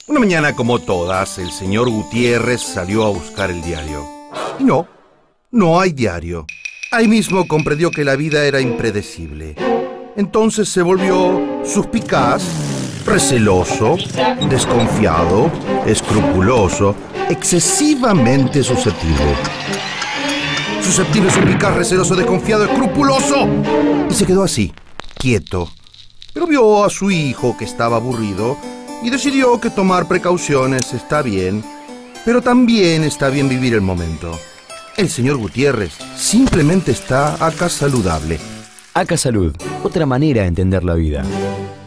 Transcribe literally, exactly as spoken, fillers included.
Una mañana como todas, el señor Gutiérrez salió a buscar el diario. Y no, no hay diario. Ahí mismo comprendió que la vida era impredecible. Entonces se volvió suspicaz, receloso, desconfiado, escrupuloso, excesivamente susceptible. Susceptible, suspicaz, receloso, desconfiado, escrupuloso. Y se quedó así, quieto. Pero vio a su hijo que estaba aburrido y decidió que tomar precauciones está bien, pero también está bien vivir el momento. El señor Gutiérrez simplemente está acá saludable. Acá Salud, otra manera de entender la vida.